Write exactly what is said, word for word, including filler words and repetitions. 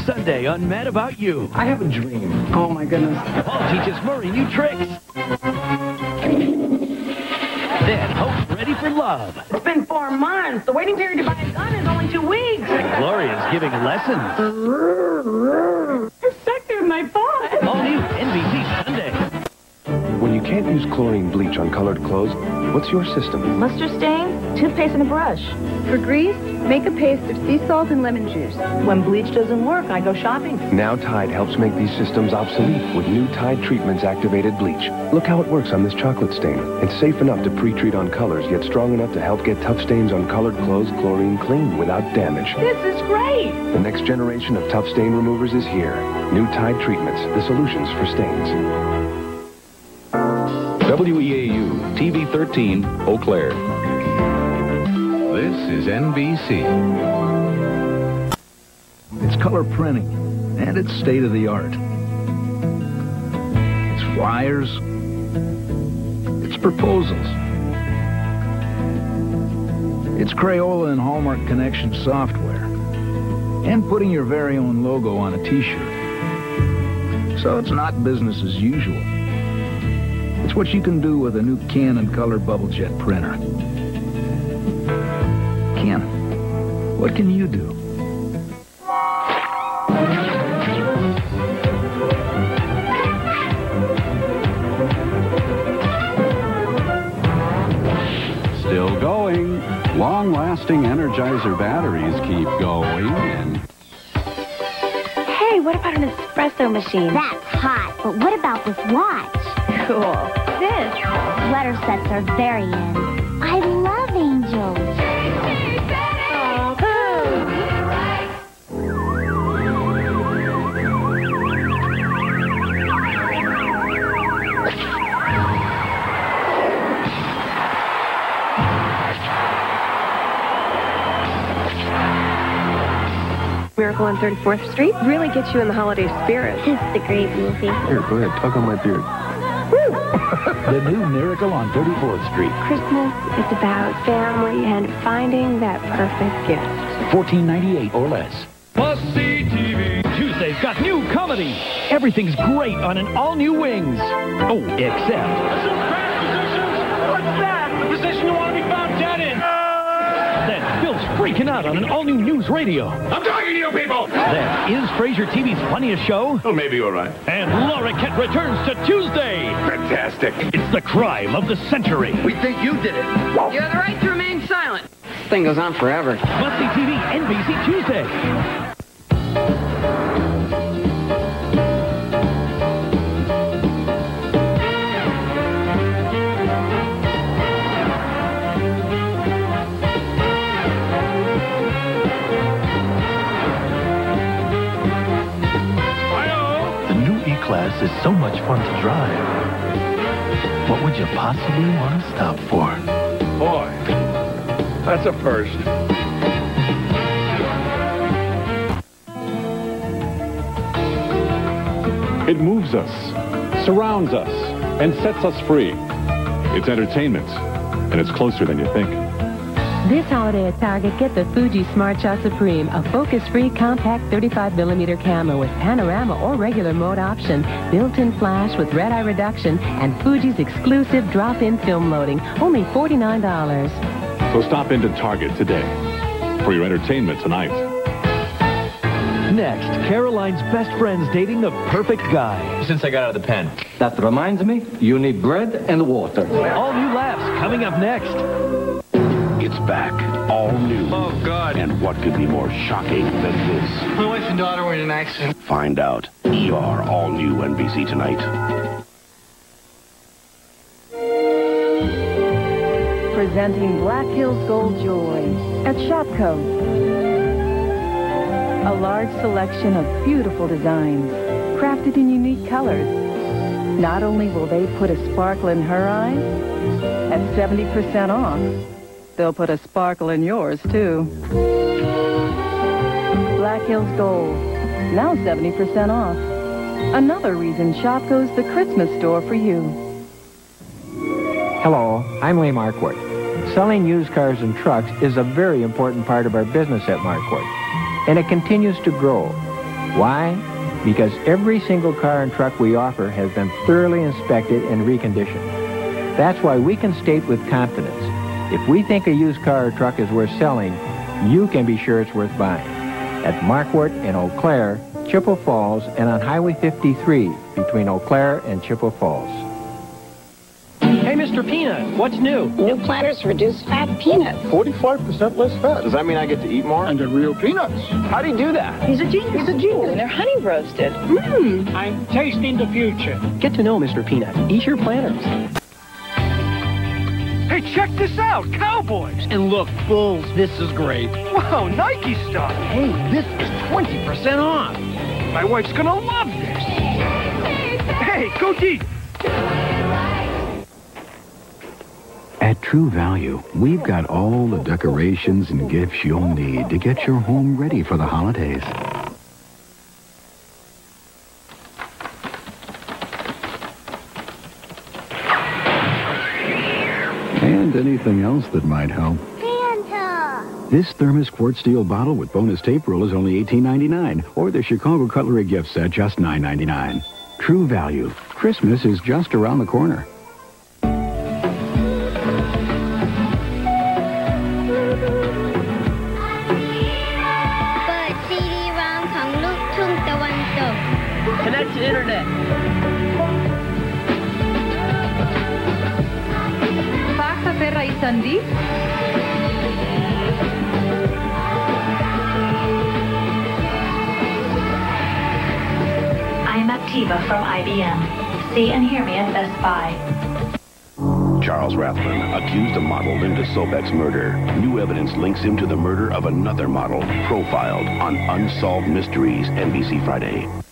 Sunday on Mad About You. I have a dream. Oh, my goodness. Paul teaches Murray new tricks. Then Hope's ready for love. It's been four months. The waiting period to buy a gun is only two weeks. Gloria's giving lessons. The sector of my paw. All new N B C Sunday. When you can't use chlorine bleach on colored clothes, what's your system? Mustard stain, toothpaste, and a brush. For grease, make a paste of sea salt and lemon juice. When bleach doesn't work, I go shopping. Now Tide helps make these systems obsolete with new Tide Treatments activated bleach. Look how it works on this chocolate stain. It's safe enough to pre-treat on colors, yet strong enough to help get tough stains on colored clothes chlorine clean without damage. This is great. The next generation of tough stain removers is here. New Tide Treatments, the solutions for stains. W E A U, T V thirteen, Eau Claire. This is N B C. It's color printing, and it's state-of-the-art. It's flyers. It's proposals. It's Crayola and Hallmark Connection software. And putting your very own logo on a T-shirt. So it's not business as usual. It's what you can do with a new Canon Color Bubble Jet printer. Canon, what can you do? Still going. Long-lasting Energizer batteries keep going and... Hey, what about an espresso machine? That's hot, but what about this watch? Cool. This. Letter sets are very in. I love angels. Miracle on thirty-fourth Street really gets you in the holiday spirit. It's the great movie. Here, go ahead, tug on my beard. The new Miracle on thirty-fourth Street. Christmas is about family and finding that perfect gift. fourteen ninety-eight or less. Plus C T V. Tuesday's got new comedy. Everything's great on an all-new Wings. Oh, except... What's that? The position you want to be found dead in. Then Phil's freaking out on an all-new news radio. I'm talking to you people! Then is Frasier T V's funniest show. Well, maybe you're right. And Laura Kent returns to Tuesday. Fantastic. It's the crime of the century. We think you did it. You have the right to remain silent. This thing goes on forever. Must-see T V, N B C Tuesday. Class is so much fun to drive. What would you possibly want to stop for? Boy, that's a first. It moves us, surrounds us, and sets us free. It's entertainment, and it's closer than you think. This holiday at Target, get the Fuji Smart Shot Supreme, a focus-free compact thirty-five millimeter camera with panorama or regular mode option, built-in flash with red eye reduction, and Fuji's exclusive drop-in film loading, only forty-nine dollars. So stop into Target today for your entertainment tonight. Next, Caroline's best friend's dating the perfect guy. Since I got out of the pen. That reminds me, you need bread and water. All new laughs coming up next. It's back, all new. Oh, God. And what could be more shocking than this? My wife and daughter were in an accident. Find out. E R, all new N B C tonight. Presenting Black Hills Gold Jewelry at Shopko. A large selection of beautiful designs, crafted in unique colors. Not only will they put a sparkle in her eyes, at seventy percent off, they'll put a sparkle in yours, too. Black Hills Gold, now seventy percent off. Another reason Shopko's the Christmas store for you. Hello, I'm Lee Markwood. Selling used cars and trucks is a very important part of our business at Markwood, and it continues to grow. Why? Because every single car and truck we offer has been thoroughly inspected and reconditioned. That's why we can state with confidence, if we think a used car or truck is worth selling, you can be sure it's worth buying. At Marquardt in Eau Claire, Chippewa Falls, and on Highway fifty-three between Eau Claire and Chippewa Falls. Hey, Mister Peanut, what's new? New Planters reduced fat peanuts. forty-five percent less fat. Does that mean I get to eat more? And they're real peanuts. How do you do that? He's a genius. He's a genius. And they're honey roasted. Mmm. I'm tasting the future. Get to know Mister Peanut. Eat your Planters. Hey, check this out. Cowboys. And look, Bulls, this is great. Wow, Nike stuff. Hey, this is twenty percent off. My wife's gonna love this. Hey, go deep. At True Value, we've got all the decorations and gifts you'll need to get your home ready for the holidays. And anything else that might help. Santa! This thermos quart steel bottle with bonus tape roll is only eighteen ninety-nine, or the Chicago Cutlery gift set just nine ninety-nine. True Value. Christmas is just around the corner. Connect to internet. Faxa per Isandi. I'm Aptiva from I B M. See and hear me at Best Buy. Charles Rathman, accused of model Linda Sobek's murder. New evidence links him to the murder of another model, profiled on Unsolved Mysteries, N B C Friday.